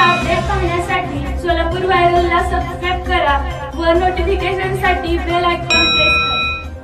Update पाहण्यासाठी Solapur व्हायरलला subscribe करा व नोटिफिकेशनसाठी बेल आयकॉन प्रेस करा।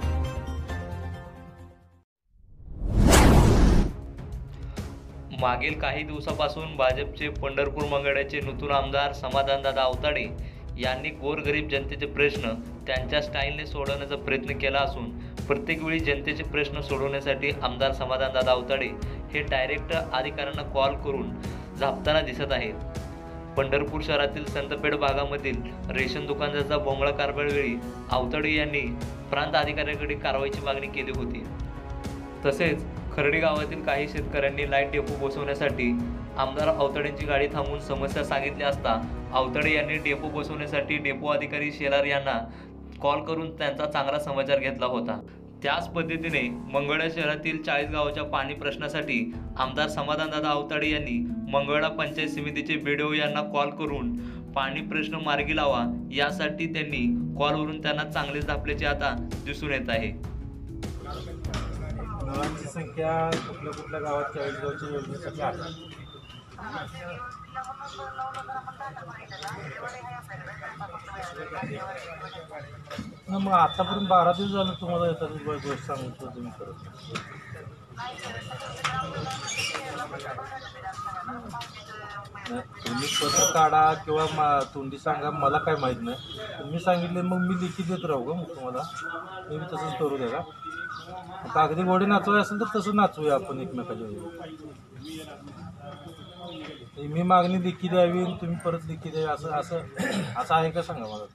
मागील काही दिवसापासून भाजपचे पंढरपूर मंगळाचे नूतन आमदार समाधानदादा आवताडे यांनी गोरगरीब जनतेचे प्रश्न त्यांच्या स्टाईलने सोडवण्याचा प्रयत्न केला असून प्रत्येक वेळी जनतेचे प्रश्न सोडवण्यासाठी आमदार समाधानदादा आवताडे हे डायरेक्ट अधिकाऱ्यांना कॉल करून झापताना दिसत आहेत। पंढरपूर शहरातील संतपेठ भागामधील रेशन दुकानाचा बोंगळा कारभारावेळी आवताडे यांनी प्रांत अधिकाऱ्याकडे कारवाईची मागणी केली होती। तसेच खर्डी गावातील काही शेतकऱ्यांनी लाईट डेपो बसवण्यासाठी आमदार आवताडेंची गाडी थांबवून समस्या सांगितली असता आवताडे यांनी डेपो बसवण्यासाठी डेपो अधिकारी शेलार यांना कॉल करून त्यांचा चांगला समाचार घेतला होता। त्याच पद्धतीने मंगळा शहरातील 40 गावाच्या पाणी प्रश्नासाठी आमदार समाधानदादा आवताडे यांनी मंगळा पंचायत समितीचे बीडीओ यांना कॉल करून पाणी प्रश्न मार्गी लावा यासाठी त्यांनी कॉलवरून त्यांना चांगलेच दापल्याचे आता दिसून येत आहे। नळांची संख्या कुठल्या गावात 40 गावच्या योजनेसाठी आहे। मग आतापर्यंत 12 दिवस झालं तुम्हाला येतात गोष्ट सांगतो तुम्ही करत तुम्ही स्वतः काढा किंवा तोंडी सांगा मला काय माहीत नाही। तुम्ही सांगितले मग मी लिखित देत राहू का मग तुम्हाला मी तसंच करू द्या का? कागदी घोडे नाचवाय असेल तर तसं नाचूया आपण एकमेकाच्या मी मागणी लिखी द्यावी तुम्ही परत लिखी द्यावी असं असं असं आहे का सांगा मला।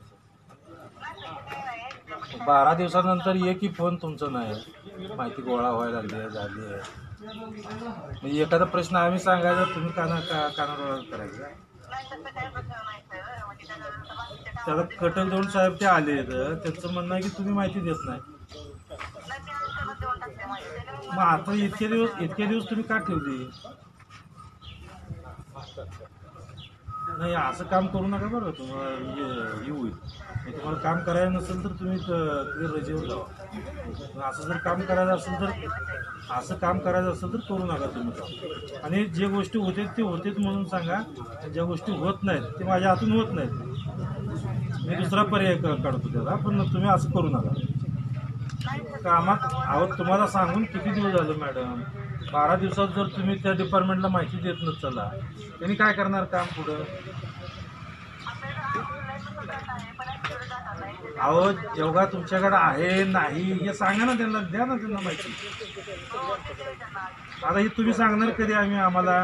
तसं 12 दिवसानंतर की फोन तुमचा नाही माहिती गोळा व्हायला लागली झाली आहे म्हणजे एखादा प्रश्न आम्ही सांगायचा तुम्ही कानाडोळा करायचा। त्याला कटक दोन साहेब ते आले त्यांचं म्हणणं आहे की तुम्ही माहिती देत नाही। मग आता इतके दिवस तुम्ही का ठेवली नाही असं काम करू नका बरं तुम्हाला हे होईल। तुम्हाला काम करायचं नसेल तर तुम्ही रजेवर जावा। असं जर काम करायचं असेल तर करू नका तुम्ही। आणि जे गोष्टी होते ते होतेच म्हणून सांगा, ज्या गोष्टी होत नाहीत ते माझ्या हातून होत नाहीत मी दुसरा पर्याय काढतो त्याला, पण तुम्ही असं करू नका। कामात आहोत तुम्हाला सांगून किती दिवस झालं मॅडम? 12 दिवसात जर तुम्ही त्या डिपार्टमेंटला माहिती देत नसला त्यांनी काय करणार काम पुढं? अहो जेव्हा तुमच्याकडे आहे नाही हे सांगा ना त्यांना, द्या ना त्यांना माहिती। आता ही तुम्ही सांगणार कधी आम्ही आम्हाला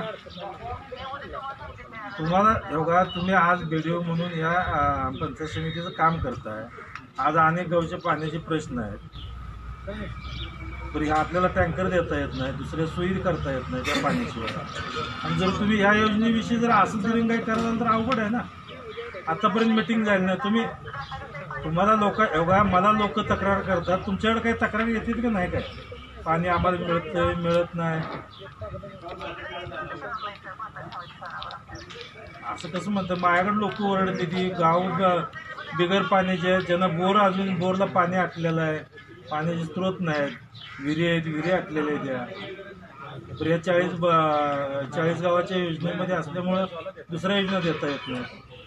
तुम्हाला एवढा तुम्ही आज बीडीओ म्हणून या पंचायत समितीचं काम करताय। आज अनेक गावचे पाण्याचे प्रश्न आहेत तर आपल्याला टँकर देता येत नाही, दुसऱ्या सोयी करता येत नाही त्या पाण्याशिवाय। आणि जर तुम्ही ह्या योजनेविषयी जर असं जरी काही कराल तर अवघड आहे ना। आतापर्यंत मिटिंग झाली नाही तुम्हाला मला लोक तक्रार करतात, तुमच्याकडे काही तक्रार येतील का नाही? काय पाणी आम्हाला मिळत नाही असं कसं म्हणतं? माझ्याकडे लोक ओरडते ती गाव बिगर पाण्याचे ज्यांना अजून बोरला पाणी आटलेलं आहे, पाण्याचे स्रोत नाहीत, विहिरी आटलेल्या आहेत तर या 40 गावाच्या योजनेमध्ये असल्यामुळं दुसऱ्या योजना देता येत नाही।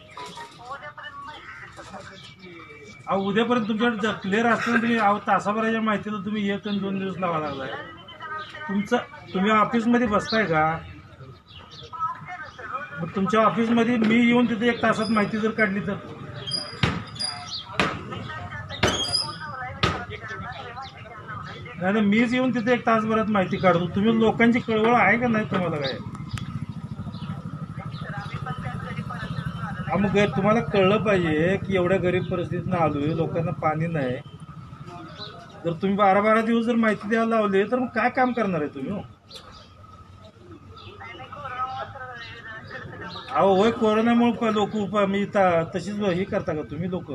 अहो उद्यापर्यंत तुमच्याकडे क्लिअर असताना तुम्ही तासाभराच्या माहितीला तुम्ही 1 आणि 2 दिवस लावा लागलाय। तुम्ही ऑफिसमध्ये बसताय का? मग तुमच्या ऑफिसमध्ये मी येऊन तिथे 1 तासात माहिती जर काढली तर नाही मीच येऊन तिथे 1 तासभरात माहिती काढतो। तुम्ही लोकांची कळवळ आहे का नाही तुम्हाला? काय मग तुम्हाला कळलं पाहिजे की एवढ्या गरीब परिस्थितीनं आलोय, लोकांना पाणी नाही। जर तुम्ही 12 दिवस जर माहिती द्यायला लावली तर मग काय काम करणार आहे तुम्ही? अहो होय कोरोनामुळे लोक मी तशीच हे करता का तुम्ही लोक?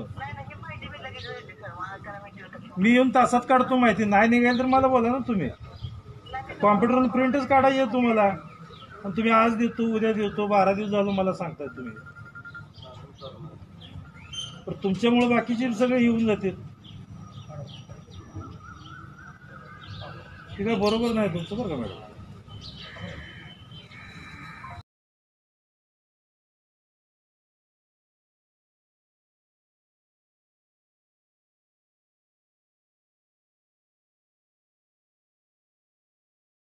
मी येऊन तासात काढतो माहिती, नाही निघाल तर मला बोला ना तुम्ही। कॉम्प्युटरवर प्रिंटच काढायची तुम्हाला आणि तुम्ही आज देतो उद्या देतो 12 दिवस झालं मला सांगताय तुम्ही। तर तुमच्यामुळे बाकीचे सगळे येऊन जातील। ठीक आहे बरोबर नाही तुमचं बरं का मॅडम?